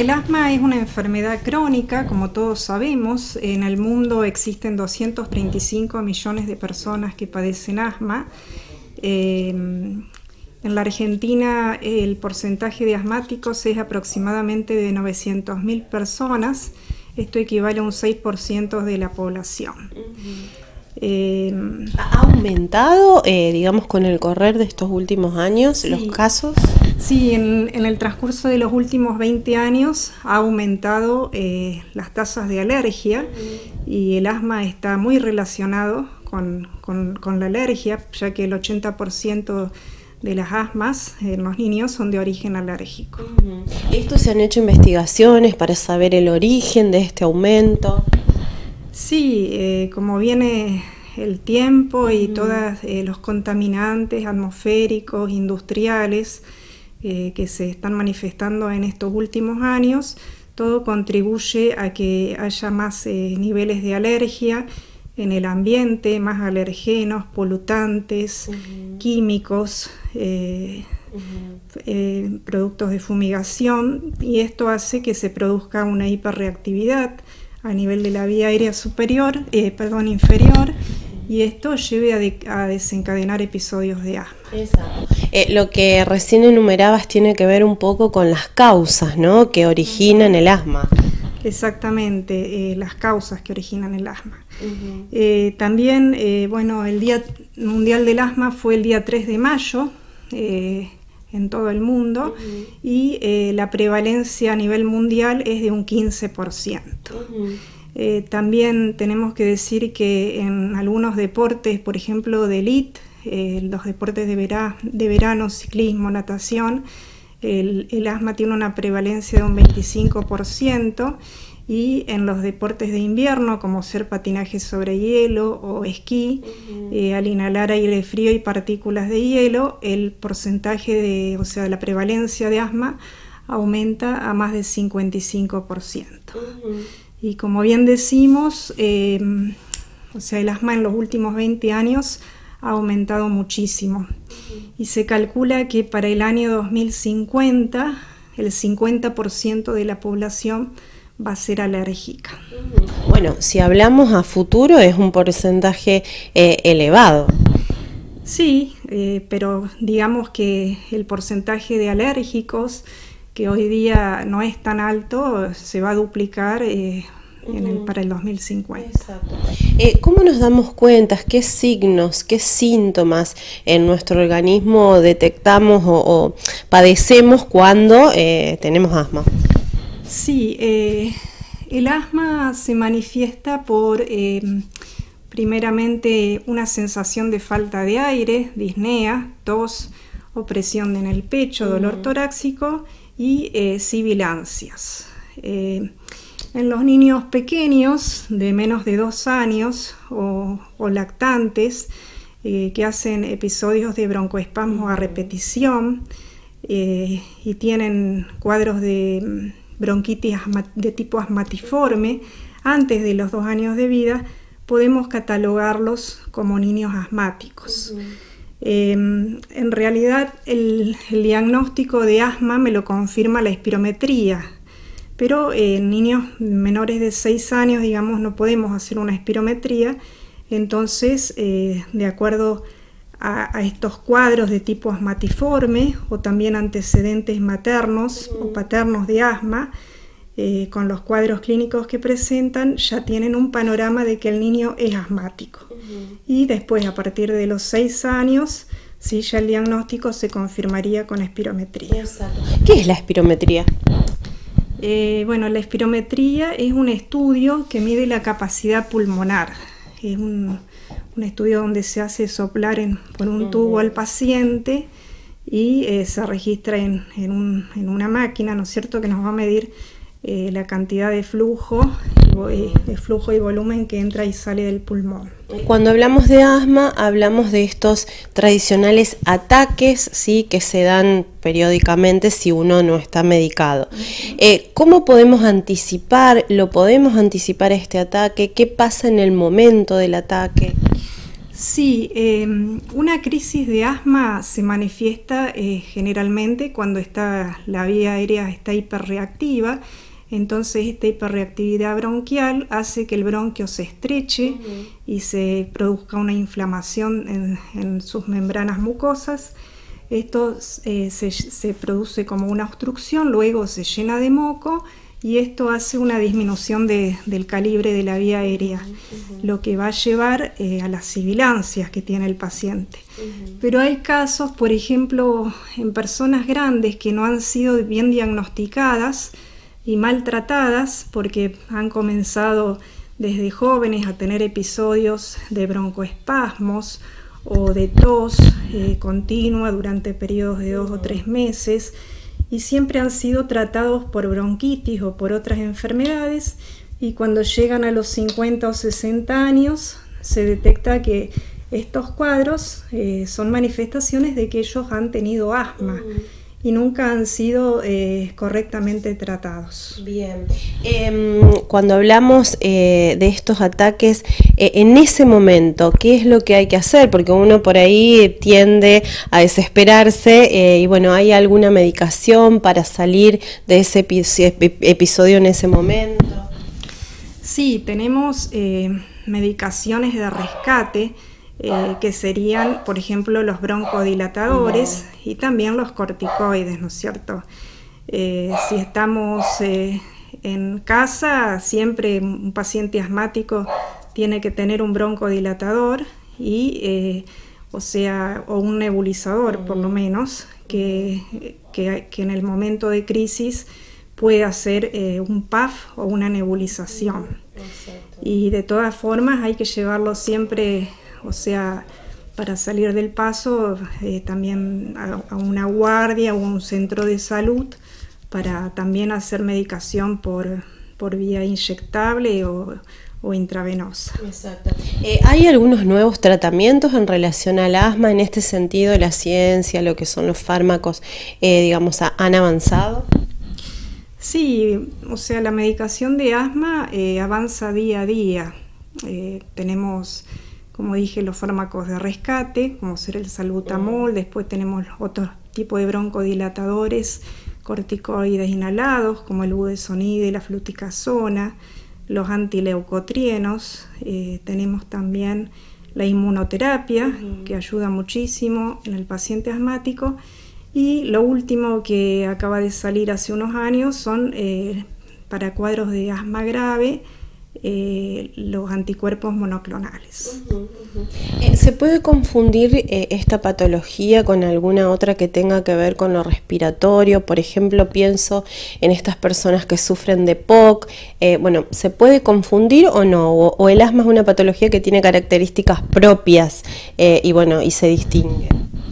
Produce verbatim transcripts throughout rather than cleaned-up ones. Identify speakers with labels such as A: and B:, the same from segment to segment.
A: El asma es una enfermedad crónica, como todos sabemos. En el mundo existen doscientos treinta y cinco millones de personas que padecen asma. Eh, en la Argentina el porcentaje de asmáticos es aproximadamente de novecientas mil personas. Esto equivale a un seis por ciento de la población.
B: Uh-huh.
A: Eh,
B: ¿Ha aumentado, eh, digamos, con el correr de estos últimos años, sí, los casos?
A: Sí, en, en el transcurso de los últimos veinte años ha aumentado eh, las tasas de alergia, uh-huh, y el asma está muy relacionado con, con, con la alergia, ya que el ochenta por ciento de las asmas en los niños son de origen alérgico.
B: Uh-huh. ¿Esto se han hecho investigaciones para saber el origen de este aumento?
A: Sí, eh, como viene el tiempo y uh-huh, todos eh, los contaminantes atmosféricos, industriales, eh, que se están manifestando en estos últimos años, todo contribuye a que haya más eh, niveles de alergia en el ambiente, más alergenos, polutantes, uh-huh, químicos, eh, uh-huh, eh, productos de fumigación, y esto hace que se produzca una hiperreactividad a nivel de la vía aérea superior, eh, perdón, inferior, y esto lleve a, de, a desencadenar episodios de asma.
B: Exacto. Eh, lo que recién enumerabas tiene que ver un poco con las causas, ¿no?, que originan el asma.
A: Exactamente, eh, las causas que originan el asma. Uh-huh. Eh, también, eh, bueno, el Día Mundial del Asma fue el día tres de mayo, eh, en todo el mundo, uh-huh, y eh, la prevalencia a nivel mundial es de un quince por ciento. Uh-huh. Eh, también tenemos que decir que en algunos deportes, por ejemplo de élite, eh, los deportes de, vera, de verano, ciclismo, natación, el, el asma tiene una prevalencia de un veinticinco por ciento, y en los deportes de invierno, como ser patinaje sobre hielo o esquí, uh-huh, eh, al inhalar aire frío y partículas de hielo, el porcentaje de, o sea, la prevalencia de asma aumenta a más del cincuenta y cinco por ciento. Uh-huh. Y como bien decimos, eh, o sea, el asma en los últimos veinte años ha aumentado muchísimo. Uh-huh. Y se calcula que para el año dos mil cincuenta el cincuenta por ciento de la población va a ser alérgica.
B: Bueno, si hablamos a futuro es un porcentaje eh, elevado.
A: Sí, eh, pero digamos que el porcentaje de alérgicos, que hoy día no es tan alto, se va a duplicar eh, en el, para el dos mil cincuenta.
B: Exacto. Eh, ¿Cómo nos damos cuenta? ¿Qué signos, qué síntomas en nuestro organismo detectamos o, o padecemos cuando eh, tenemos asma?
A: Sí, eh, el asma se manifiesta por, eh, primeramente, una sensación de falta de aire, disnea, tos, opresión en el pecho, dolor uh-huh, torácico y eh, sibilancias. Eh, en los niños pequeños de menos de dos años o, o lactantes eh, que hacen episodios de broncoespasmo a repetición eh, y tienen cuadros de bronquitis de tipo asmatiforme antes de los dos años de vida, podemos catalogarlos como niños asmáticos. Uh-huh. Eh, en realidad el, el diagnóstico de asma me lo confirma la espirometría, pero en eh, niños menores de seis años, digamos, no podemos hacer una espirometría. Entonces, eh, de acuerdo a, a estos cuadros de tipo asmatiforme o también antecedentes maternos uh-huh, o paternos de asma, eh, con los cuadros clínicos que presentan, ya tienen un panorama de que el niño es asmático. Uh-huh. Y después, a partir de los seis años, sí, ya el diagnóstico se confirmaría con espirometría.
B: Exacto. ¿Qué es la espirometría?
A: Eh, bueno, la espirometría es un estudio que mide la capacidad pulmonar. Es un, un estudio donde se hace soplar en, por un uh-huh, tubo al paciente y eh, se registra en, en, un, en una máquina, ¿no es cierto?, que nos va a medir eh, la cantidad de flujo, eh, de flujo y volumen que entra y sale del pulmón.
B: Cuando hablamos de asma, hablamos de estos tradicionales ataques, ¿sí?, que se dan periódicamente si uno no está medicado. Uh-huh. Eh, ¿Cómo podemos anticipar, lo podemos anticipar este ataque? ¿Qué pasa en el momento del ataque?
A: Sí, eh, una crisis de asma se manifiesta eh, generalmente cuando está, la vía aérea está hiperreactiva. Entonces esta hiperreactividad bronquial hace que el bronquio se estreche uh-huh. y se produzca una inflamación en, en sus membranas mucosas. Esto eh, se, se produce como una obstrucción, luego se llena de moco y esto hace una disminución de, del calibre de la vía aérea, uh-huh. lo que va a llevar eh, a las sibilancias que tiene el paciente. Uh-huh. Pero hay casos, por ejemplo, en personas grandes que no han sido bien diagnosticadas y maltratadas porque han comenzado desde jóvenes a tener episodios de broncoespasmos o de tos eh, continua durante periodos de dos o tres meses, y siempre han sido tratados por bronquitis o por otras enfermedades, y cuando llegan a los cincuenta o sesenta años se detecta que estos cuadros eh, son manifestaciones de que ellos han tenido asma mm. y nunca han sido eh, correctamente tratados.
B: Bien, eh, cuando hablamos eh, de estos ataques, eh, en ese momento, ¿qué es lo que hay que hacer? Porque uno por ahí tiende a desesperarse eh, y bueno, ¿hay alguna medicación para salir de ese episodio en ese momento?
A: Sí, tenemos eh, medicaciones de rescate, Eh, que serían, por ejemplo, los broncodilatadores y también los corticoides, ¿no es cierto? Eh, si estamos eh, en casa, siempre un paciente asmático tiene que tener un broncodilatador y, eh, o sea, o un nebulizador por lo menos, que, que, que en el momento de crisis puede hacer eh, un P A F o una nebulización. Y de todas formas hay que llevarlo siempre, o sea, para salir del paso, eh, también a, a una guardia o un centro de salud para también hacer medicación por, por vía inyectable o, o intravenosa.
B: Exacto. Eh, ¿Hay algunos nuevos tratamientos en relación al asma? En este sentido, la ciencia, lo que son los fármacos, eh, digamos, ¿han avanzado?
A: Sí, o sea, la medicación de asma eh, avanza día a día. Eh, tenemos, como dije, los fármacos de rescate, como ser el salbutamol, después tenemos otros tipos de broncodilatadores, corticoides inhalados, como el budesonide y la fluticasona, los antileucotrienos, eh, tenemos también la inmunoterapia, uh-huh. que ayuda muchísimo en el paciente asmático, y lo último que acaba de salir hace unos años son eh, para cuadros de asma grave, Eh, los anticuerpos monoclonales.
B: Uh-huh, uh-huh. Eh, ¿Se puede confundir eh, esta patología con alguna otra que tenga que ver con lo respiratorio? Por ejemplo, pienso en estas personas que sufren de P O C. Eh, bueno, ¿se puede confundir o no? O, o el asma es una patología que tiene características propias eh, y bueno, y se distingue.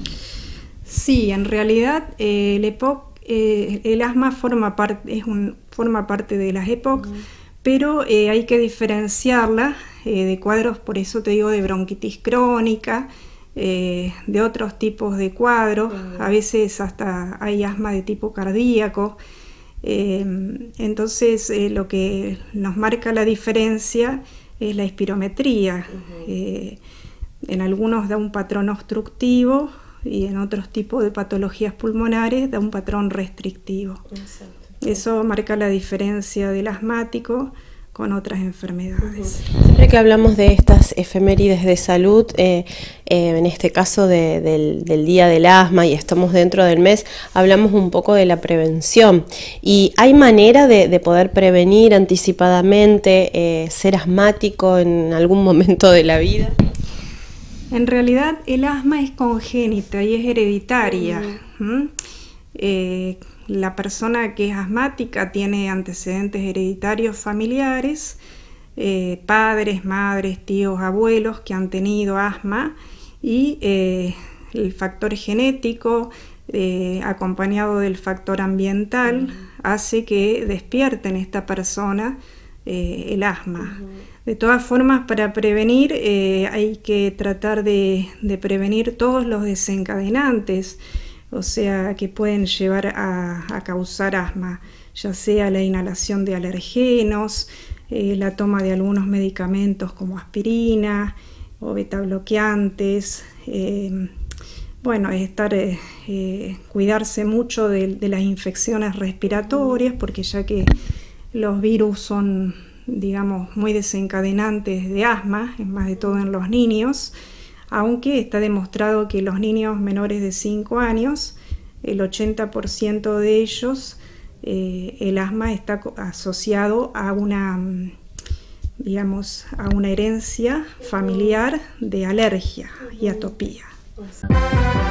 A: Sí, en realidad eh, el E P O C, eh, el asma forma parte, es un, forma parte de las E P O C. Uh-huh. Pero eh, hay que diferenciarla eh, de cuadros, por eso te digo, de bronquitis crónica, eh, de otros tipos de cuadros, uh-huh. a veces hasta hay asma de tipo cardíaco. Eh, entonces eh, lo que nos marca la diferencia es la espirometría. Uh-huh. Eh, en algunos da un patrón obstructivo y en otros tipos de patologías pulmonares da un patrón restrictivo. Exacto. Eso marca la diferencia del asmático con otras enfermedades.
B: Uh-huh. Siempre que hablamos de estas efemérides de salud, eh, eh, en este caso de, del, del Día del Asma, y estamos dentro del mes, hablamos un poco de la prevención. ¿Y hay manera de, de poder prevenir anticipadamente eh, ser asmático en algún momento de la vida?
A: En realidad el asma es congénita y es hereditaria. Uh-huh. ¿Mm? Eh, La persona que es asmática tiene antecedentes hereditarios familiares, eh, padres, madres, tíos, abuelos que han tenido asma, y eh, el factor genético eh, acompañado del factor ambiental uh-huh. hace que despierte en esta persona eh, el asma. Uh-huh. De todas formas, para prevenir eh, hay que tratar de, de prevenir todos los desencadenantes, o sea, que pueden llevar a, a causar asma, ya sea la inhalación de alergenos, eh, la toma de algunos medicamentos como aspirina, o beta bloqueantes. Eh, bueno, estar, eh, eh, cuidarse mucho de, de las infecciones respiratorias, porque ya que los virus son, digamos, muy desencadenantes de asma, más de todo en los niños, aunque está demostrado que los niños menores de cinco años, el ochenta por ciento de ellos, eh, el asma está asociado a una, digamos, a una herencia familiar de alergia y atopía.